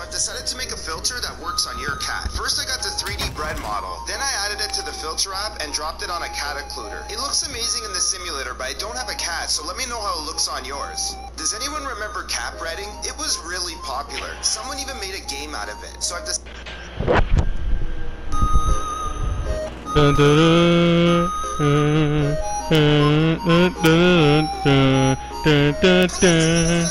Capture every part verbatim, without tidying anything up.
I've decided to make a filter that works on your cat. First I got the three D bread model, then I added it to the filter app and dropped it on a cat occluder. It looks amazing in the simulator, but I don't have a cat, so let me know how it looks on yours. Does anyone remember cat breading? It was really popular. Someone even made a game out of it. So I've decided... Dun, dun, dun, dun, dun, dun, dun, dun, dun, dun.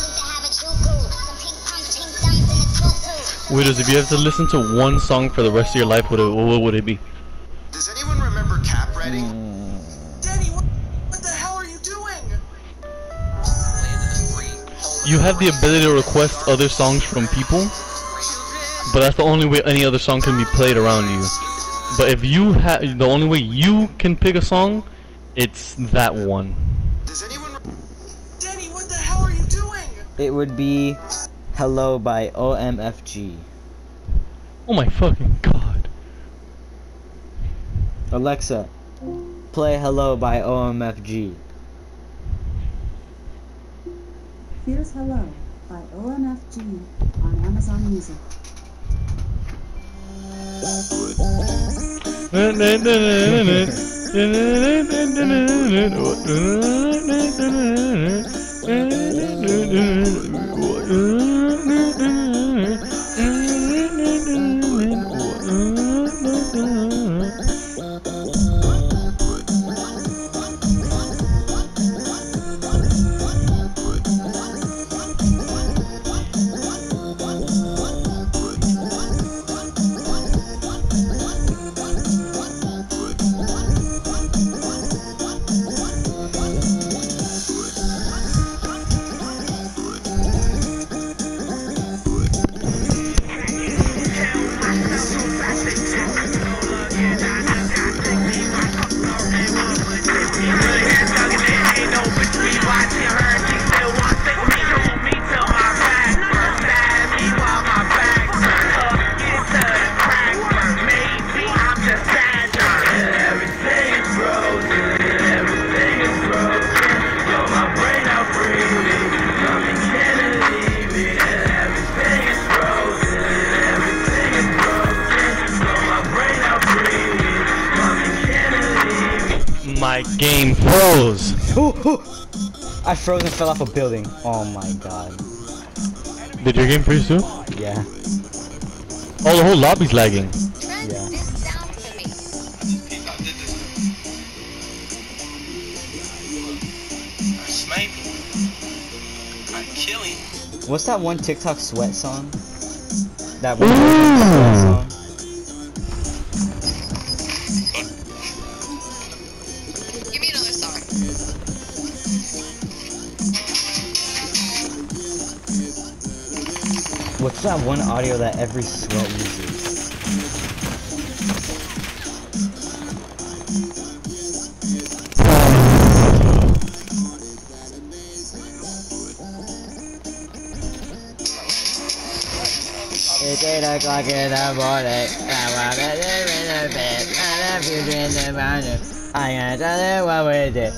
Widows, if you have to listen to one song for the rest of your life, what, what would it be? Does anyone remember cat breading? Mm. Danny, what, what the hell are you doing? You have the ability to request other songs from people, but that's the only way any other song can be played around you. But if you have, the only way you can pick a song, it's that one. Does anyone? Danny, what the hell are you doing? It would be Hello by O M F G. Oh my fucking god. Alexa, play Hello by O M F G. Here's Hello by O M F G on Amazon Music. My game froze. Ooh, ooh. I froze and fell off a building. Oh my god. Did your game freeze too? Yeah. Oh, the whole lobby's lagging. Yeah. What's that one TikTok sweat song? That one TikTok sweat song? Give me another song. What's that one audio that every sweat uses? It's eight o'clock in the morning. I wanna live in a bed. I love you in the morning. I gotta tell you what we did.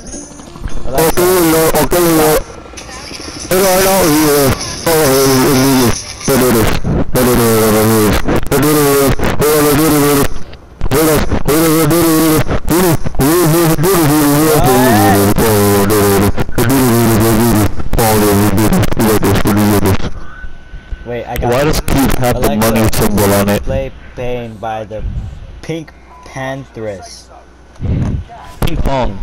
Wait, I got Why does Pete have the Alexa, money symbol on it? Play Pain by the Pink Panthers. Ping pong.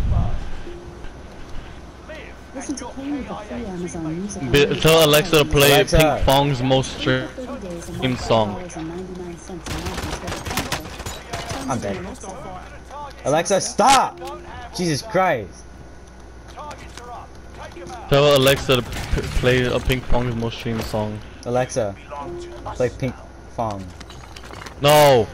Listen to Pain with the free Amazon Music. Be tell Alexa to play Alexa. Pink Pong's most streamed song. I'm dead. Alexa, stop! Jesus Christ. Tell Alexa to p play a Pink Pong's most streamed song. Alexa, play Pink Fong. No!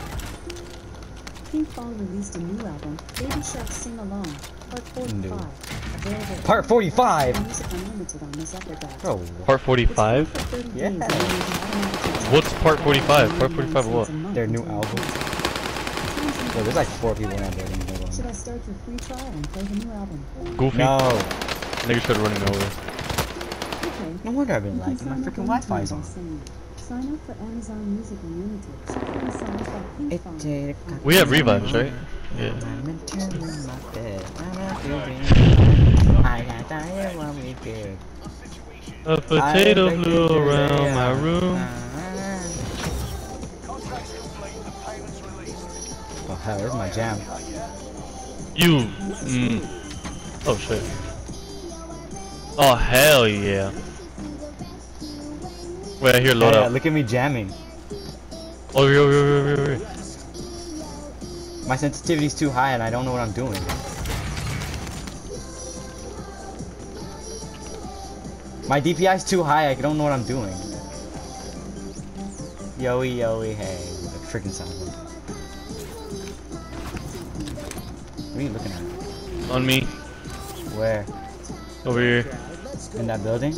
Pink Fong released a new album, Baby Shark Sing Along, Part forty-five. Available Part forty-five? Music Unlimited on this Epidot. Bro. Part forty-five? Yeah. What's part forty-five? Part forty-five of what? Their new album. Yo, there's like four people in that building. Should I start your free trial and play the new album? Goofy? No. Nigga started running over. Okay. No wonder I've been lagging. My freaking Wi-Fi's on. Sign up for Amazon Music Unlimited. Supplement songs by Pink It's Farm. a We have revives, right? Yeah. I'm into my bed. I'm a I got tired when we did. A potato I flew expected around today, my uh, room. Oh hell, where's my jam? You. Mm. Oh shit. Oh hell yeah. Wait, I hear load Yeah, up. look at me jamming. Over here, over here, over here, over here. My sensitivity's too high and I don't know what I'm doing. My D P I's too high, I don't know what I'm doing. Yoey, yoey, hey. The freaking sound. What are you looking at? On me. Where? Over here. In that building?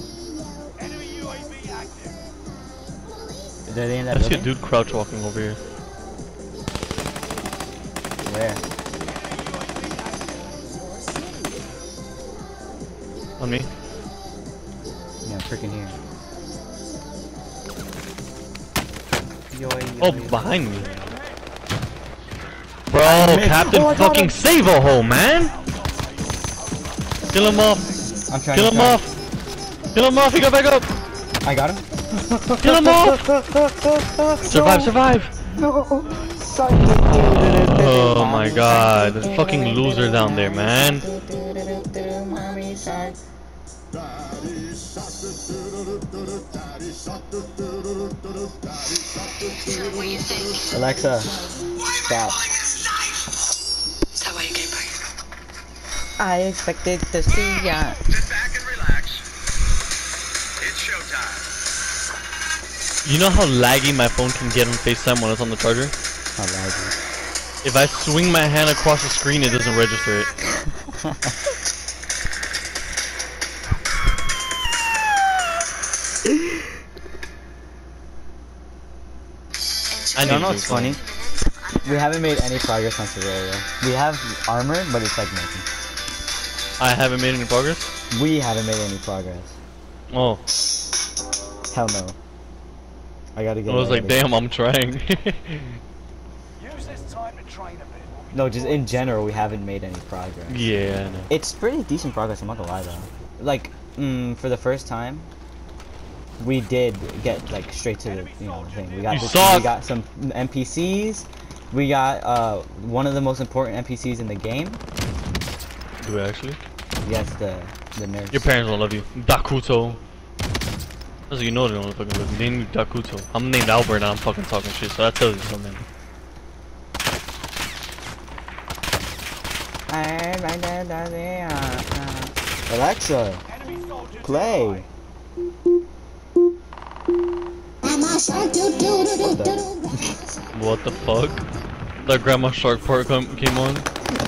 Are they in that I see a building? dude crouch walking over here. Where? On me. Yeah, freaking here. Yoey, yoey. Oh, behind me. Bro, missed. Captain Oh, I got fucking him. save a hole, man! Kill him off! I'm trying Kill to him off! Kill him off! He got back up! I got him. Kill him off! Survive, survive! No. Oh my god, there's a fucking loser down there, man. So what do you think? Alexa, stop. Is that why you came back? I expected to see ya. Sit back and relax. It's showtime. You know how laggy my phone can get on FaceTime when it's on the charger? How laggy. If I swing my hand across the screen, it doesn't register it. I I need don't know to what's do funny. We haven't made any progress on Terraria. We have armor, but it's like nothing. I haven't made any progress? We haven't made any progress. Oh, Hell no. I gotta get. I was I like, gotta damn, I'm trying. Use this time to train a bit. get- No, just in general, we haven't made any progress. Yeah, I know. It's pretty decent progress. I'm not gonna lie though. Like, mm, for the first time, we did get like straight to the you know thing. We got You this, suck. we got some N P Cs. We got uh one of the most important N P Cs in the game. Do we actually? Yes, the the nurse. Your parents don't love you. Dakuto. That's what you know they don't fucking love you. They name you Dakuto. I'm named Albert and I'm fucking talking shit, so that tells you something. Alexa, play. What the? What the fuck? That Grandma Shark part come, came on?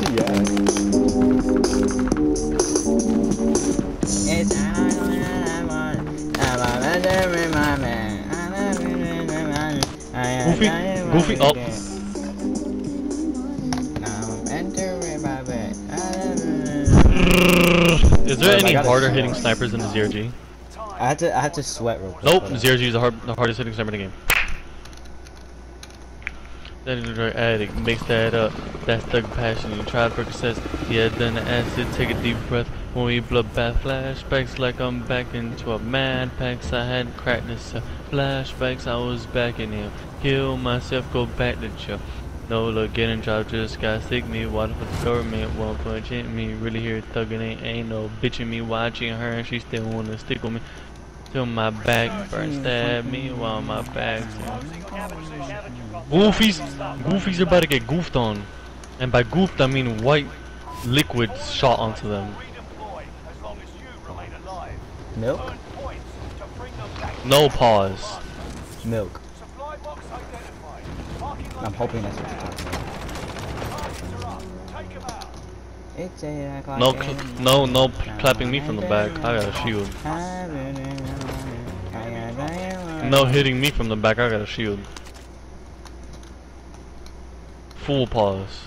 Goofy, Goofy, oh. Is there I any gotta- harder hitting snipers than the Z R G? I had to I had to sweat real quick. Nope, Hold on. Z R G is the, hard, the hardest hitting sniper in the game. That is a drug addict, mix that up, that's thug passion, you try Percocets, yeah, then the acid, take a deep breath, when we blood bath, flashbacks like I'm back into a mad packs, I had cracked this uh, flashbacks, I was back in here, kill myself, go back to jail. No look, getting job just got sick me, why the fuck the government won't punch in me, really here thugging ain't, ain't no bitching me, watching her and she still wanna stick with me. Till my back burn, stab me while my back's Goofies, Goofies are about to get goofed on, and by goofed I mean white liquid shot onto them. Milk? No pause. Milk. I'm hoping that's what you're talking about. It's eight o'clock No, in cl the no, no morning. clapping me from the back. I got a shield. No hitting me from the back. I got a shield. Full pause.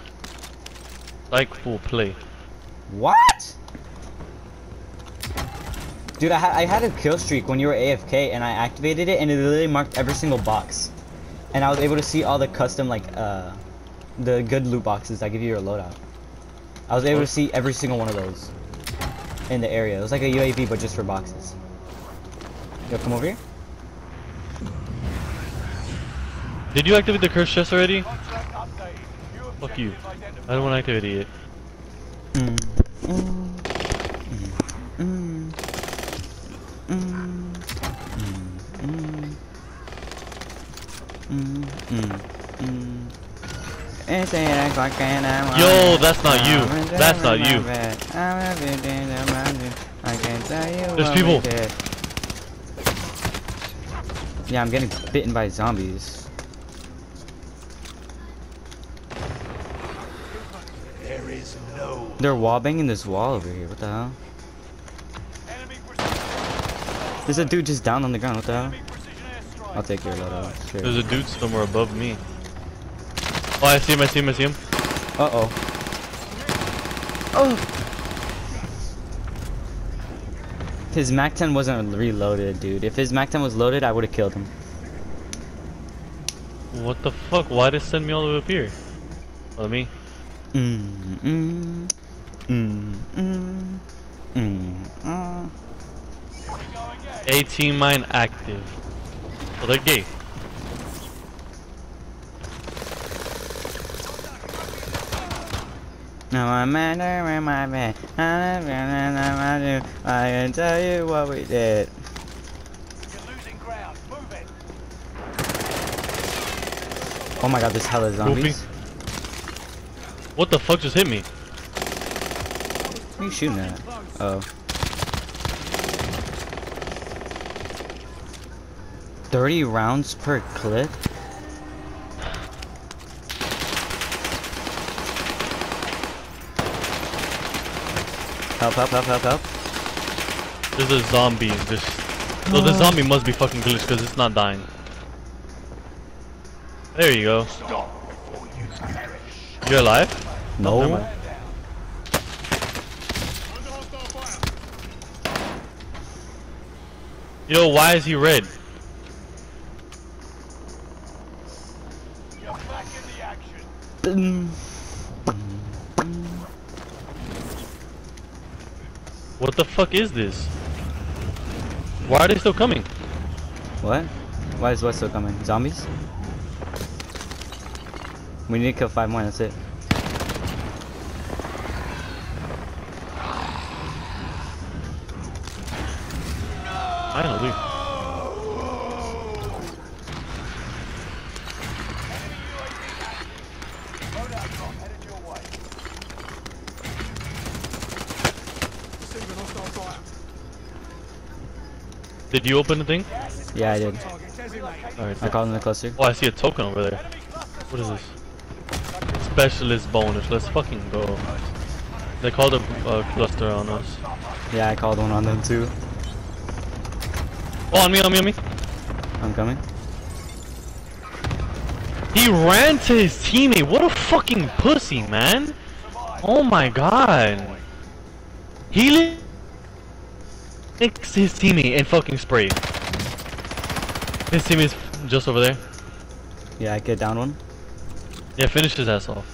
Like full play. What? Dude, I, ha I had a kill streak when you were A F K, and I activated it, and it literally marked every single box. And I was able to see all the custom, like, uh, the good loot boxes that give you your loadout. I was able to see every single one of those in the area. It was like a U A V, but just for boxes. Yo, come over here. Did you activate the curse chest already? Fuck you. I don't want to activate it yet. Mm, mm, mm, mm, mm, mm, mm, mm. It's eight o'clock and I'm Yo, that's not you. That's not you. I can tell you There's what people. we did. Yeah, I'm getting bitten by zombies. They're wall banging this wall over here. What the hell? There's a dude just down on the ground. What the hell? I'll take your loadout. Sure. There's a dude somewhere above me. Oh, I see him, I see him, I see him. Uh oh. Oh! His Mac ten wasn't reloaded, dude. If his Mac ten was loaded, I would have killed him. What the fuck? Why did it send me all the way up here? Oh, me? Mm mm mm mm mm mm. eighteen mine active. Oh, they're gay. No, I'm under in my bed. I can tell you what we did. You're losing ground. Move it. Oh my god, this hell is zombies. What the fuck just hit me? What are you shooting at? Oh. thirty rounds per clip? Help, help, help, help, help. There's a zombie just... No, the zombie must be fucking glitched because it's not dying. There you go. You're alive? No. Never mind. Yo, why is he red? You're back in the action. Mm. What the fuck is this? Why are they still coming? What? Why is what still coming? Zombies? We need to kill five more, that's it. Finally. Loadout drop headed your way. Receiving hostile fire. Did you open the thing? Yeah, I did. Alright. I called in the cluster. Oh, I see a token over there. What is this? Specialist bonus. Let's fucking go. They called a uh, cluster on us. Yeah, I called one on them too. Oh, on me, on me, on me. I'm coming. He ran to his teammate. What a fucking pussy, man. Oh my god. He licks his teammate and fucking sprayed. His teammate's just over there. Yeah, I get down one. Yeah, finish his ass off.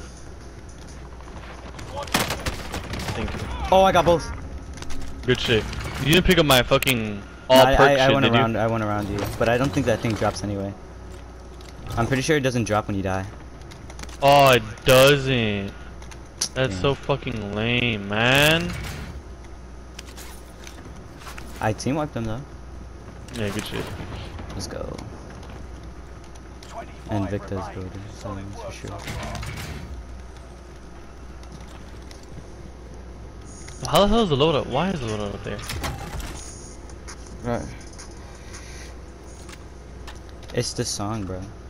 Thank you. Oh, I got both. Good shit. You didn't pick up my fucking all No, perk I, I, shit, I went did around. you? I went around you, but I don't think that thing drops anyway. I'm pretty sure it doesn't drop when you die. Oh, it doesn't. That's Yeah. so fucking lame, man. I team wiped them though. Yeah, good shit. Let's go. And Victor's building, so for sure. How the hell is the loadout? Why is the loadout up there? Right. It's the song, bro.